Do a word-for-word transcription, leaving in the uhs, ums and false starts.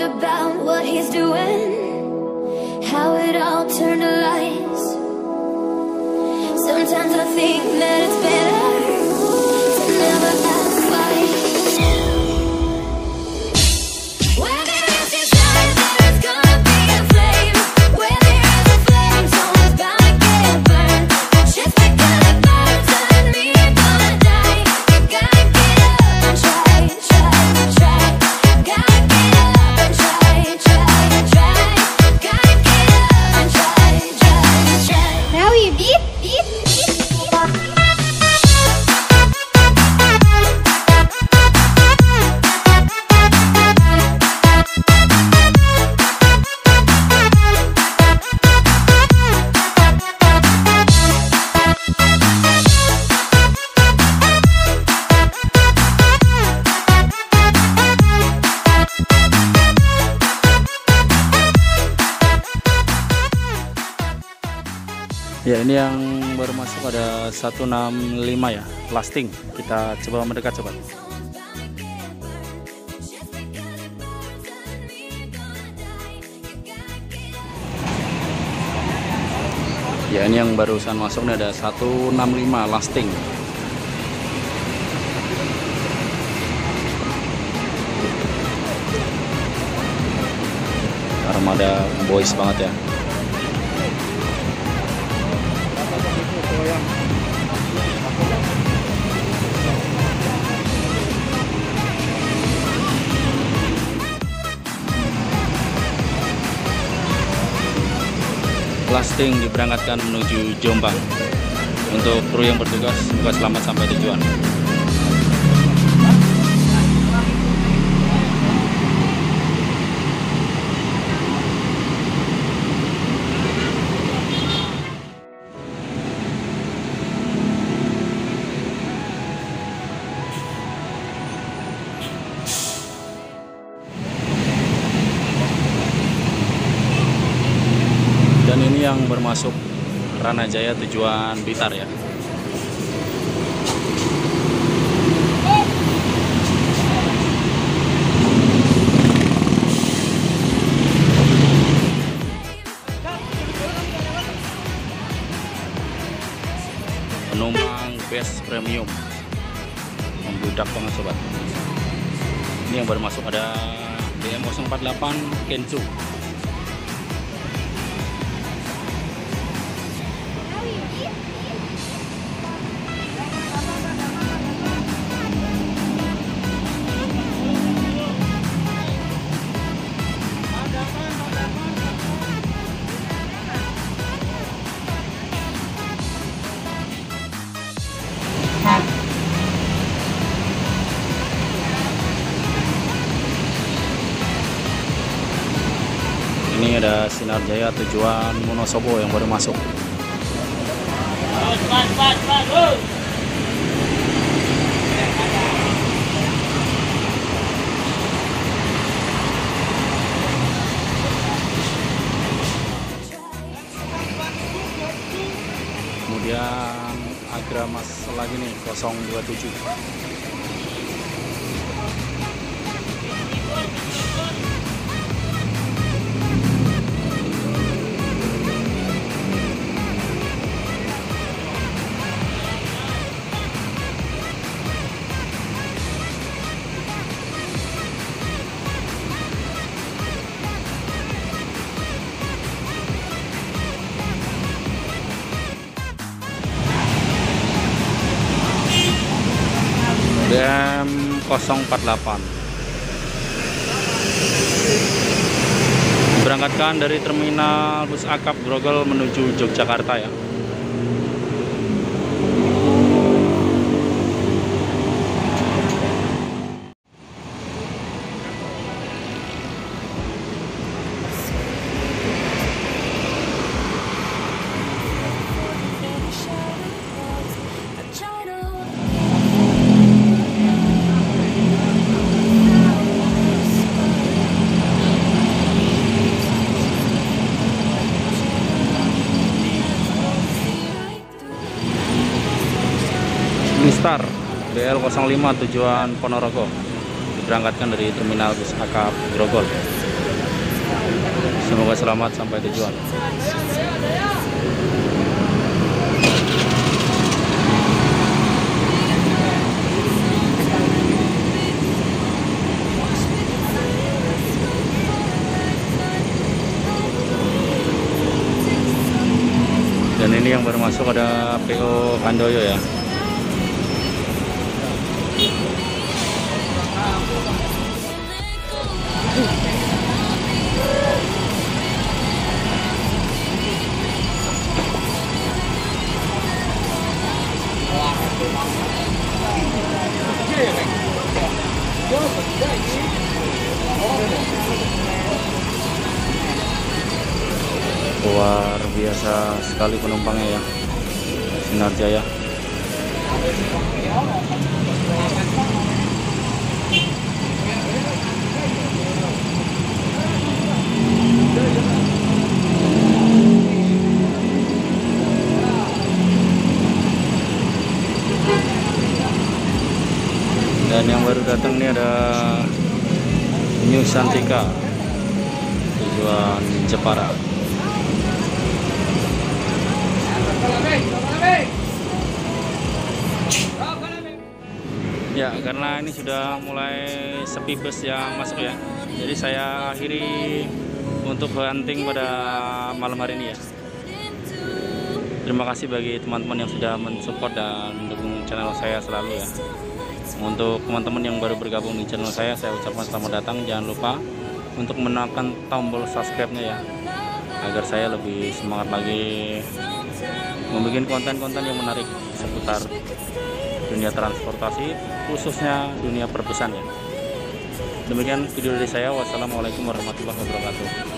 about what he's doing, how it all turned to lies. Sometimes I think that it's better to never ask why. Where there is desire, there is gonna be a flame. Where there is a flame, someone's bound to get burned. Just because it burns doesn't mean you're gonna die. You gotta get up and try, try, try. Gotta get up and try, try, try. Gotta get up and try, try, try. Now you beep, beep, beep, beep. Ya, ini yang baru masuk ada seratus enam puluh lima ya, lasting. Kita coba mendekat sobat. Ya, ini yang barusan masuk nih ada seratus enam puluh lima lasting. Armada boys banget ya. Lasting diberangkatkan menuju Jombang. Untuk kru yang bertugas, semoga selamat sampai tujuan. Dan ini yang bermasuk Ranajaya tujuan Blitar ya. Penumpang best premium, membludak banget sobat. Ini yang baru masuk ada D M nol empat delapan Kenzo. Ini ada Sinar Jaya tujuan Wonosobo yang baru masuk. Kemudian Agramas lagi nih nol dua tujuh. D M nol empat delapan berangkatkan dari terminal bus akap Grogol menuju Yogyakarta ya. Star D L nol lima tujuan Ponorogo diberangkatkan dari terminal bus akap Grogol. Semoga selamat sampai tujuan. Dan ini yang baru masuk ada P O Kandoyo ya. Luar biasa sekali penumpangnya ya, Sinar Jaya. Dan yang baru datang ini ada New Santika tujuan Jepara. Ya, karena ini sudah mulai sepi bus yang masuk ya, jadi saya akhiri untuk hunting pada malam hari ini ya. Terima kasih bagi teman-teman yang sudah mensupport dan mendukung channel saya selalu ya. Untuk teman-teman yang baru bergabung di channel saya, saya ucapkan selamat datang. Jangan lupa untuk menekan tombol subscribe-nya ya, agar saya lebih semangat lagi membuat konten-konten yang menarik seputar dunia transportasi, khususnya dunia perbesan ya. Demikian video dari saya. Wassalamualaikum warahmatullahi wabarakatuh.